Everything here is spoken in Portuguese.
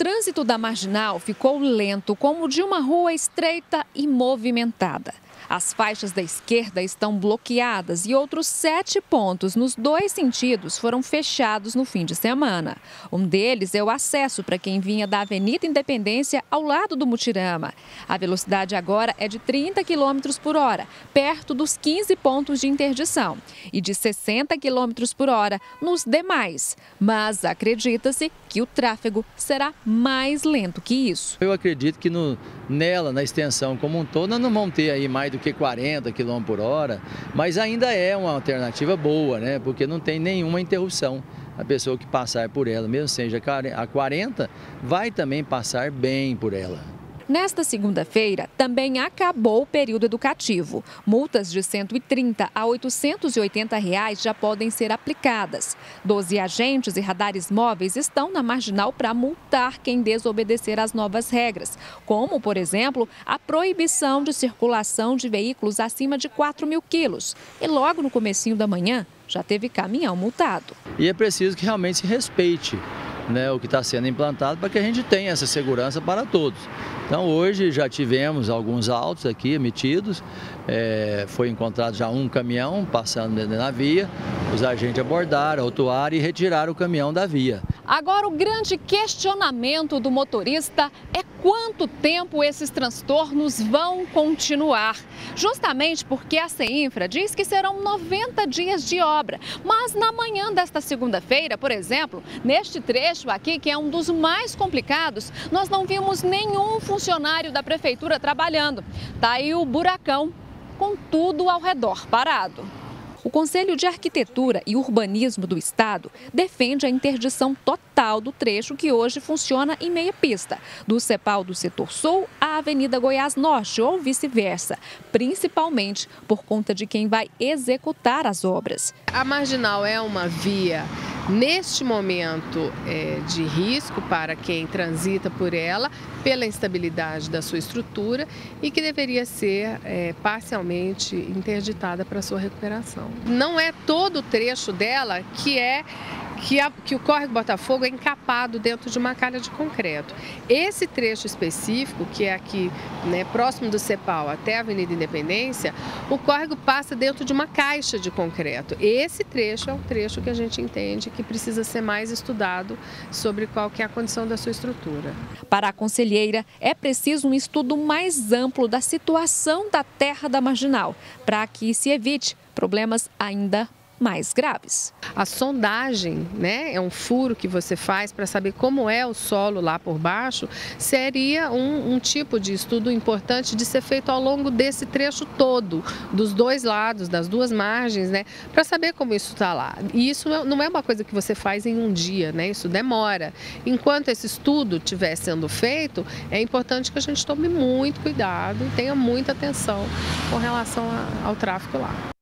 trânsito da Marginal ficou lento, como de uma rua estreita e movimentada. As faixas da esquerda estão bloqueadas e outros 7 pontos nos 2 sentidos foram fechados no fim de semana. Um deles é o acesso para quem vinha da Avenida Independência ao lado do Mutirama. A velocidade agora é de 30 km por hora, perto dos 15 pontos de interdição, e de 60 km por hora nos demais. Mas acredita-se que o tráfego será mais lento que isso. Eu acredito que na extensão como um todo, nós não vamos ter aí mais do que 40 km por hora, mas ainda é uma alternativa boa, né? Porque não tem nenhuma interrupção. A pessoa que passar por ela, mesmo seja a 40, vai também passar bem por ela. Nesta segunda-feira, também acabou o período educativo. Multas de R$ 130 a R$ 880 já podem ser aplicadas. 12 agentes e radares móveis estão na Marginal para multar quem desobedecer às novas regras, como, por exemplo, a proibição de circulação de veículos acima de 4.000 quilos. E logo no comecinho da manhã, já teve caminhão multado. E é preciso que realmente se respeite, né, o que está sendo implantado para que a gente tenha essa segurança para todos. Então hoje já tivemos alguns autos aqui emitidos, foi encontrado já um caminhão passando na via, os agentes abordaram, autuaram e retiraram o caminhão da via. Agora o grande questionamento do motorista é quanto tempo esses transtornos vão continuar. Justamente porque a CEINFRA diz que serão 90 dias de obra. Mas na manhã desta segunda-feira, por exemplo, neste trecho aqui, que é um dos mais complicados, nós não vimos nenhum funcionário da prefeitura trabalhando. Tá aí o buracão, com tudo ao redor parado. O Conselho de Arquitetura e Urbanismo do Estado defende a interdição total do trecho que hoje funciona em meia pista, do CEPAL do Setor Sul à Avenida Goiás Norte ou vice-versa, principalmente por conta de quem vai executar as obras. A Marginal é uma via, neste momento, de risco para quem transita por ela, pela instabilidade da sua estrutura e que deveria ser parcialmente interditada para sua recuperação. Não é todo o trecho dela que o córrego Botafogo é encapado dentro de uma calha de concreto. Esse trecho específico, que é aqui, né, próximo do CEPAL até a Avenida Independência, o córrego passa dentro de uma caixa de concreto. Esse trecho é um trecho que a gente entende que precisa ser mais estudado sobre qual que é a condição da sua estrutura. Para a conselheira, é preciso um estudo mais amplo da situação da terra da Marginal, para que se evite problemas ainda mais graves. A sondagem, né, é um furo que você faz para saber como é o solo lá por baixo, seria um tipo de estudo importante de ser feito ao longo desse trecho todo, dos dois lados, das duas margens, né, para saber como isso está lá. E isso não é uma coisa que você faz em um dia, né, isso demora. Enquanto esse estudo estiver sendo feito, é importante que a gente tome muito cuidado e tenha muita atenção com relação ao tráfego lá.